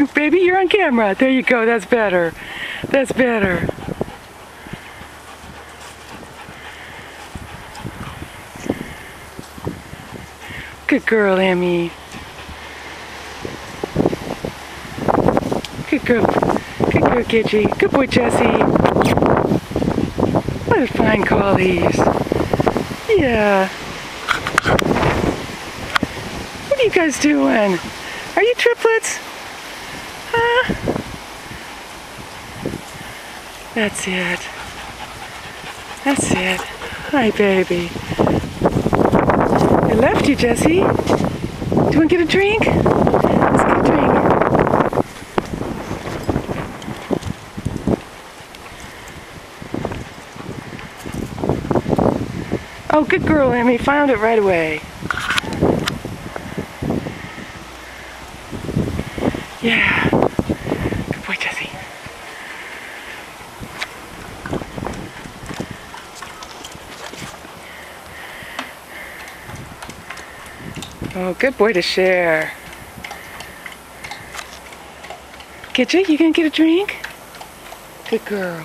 Baby, you're on camera. There you go. That's better. That's better. Good girl, Emmy. Good girl. Good girl, Gidgey. Good boy, Jesse. What a fine collies. Yeah. What are you guys doing? Are you triplets? Huh? That's it. That's it. Hi, baby. I left you, Jesse. Do you want to get a drink? Let's get a drink. Oh, good girl, Emmy. Found it right away. Yeah. Good boy, Jesse. Oh, good boy to share. Gidgey, you gonna get a drink? Good girl.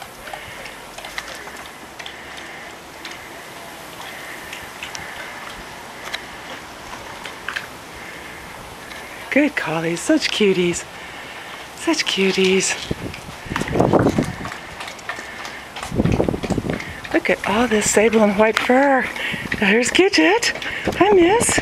Good collies, such cuties. Such cuties. Look at all this sable and white fur. There's Gidget. Hi, miss.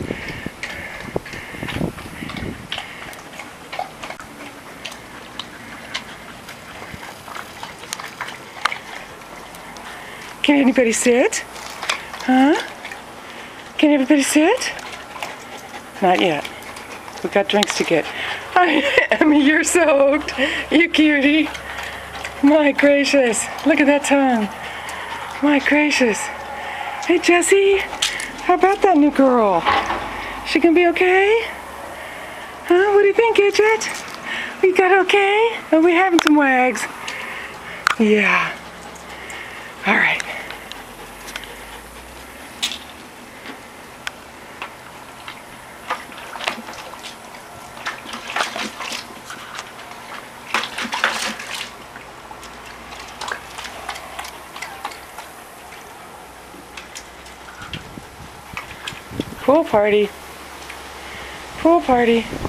Can anybody sit? Huh? Can everybody sit? Not yet. We've got drinks to get. Hi, Emmy, you're soaked. You cutie. My gracious. Look at that tongue. My gracious. Hey, Jesse. How about that new girl? She gonna be okay? Huh? What do you think, Gidget? We got okay? Are we having some wags? Yeah. All right. Pool party. Pool party.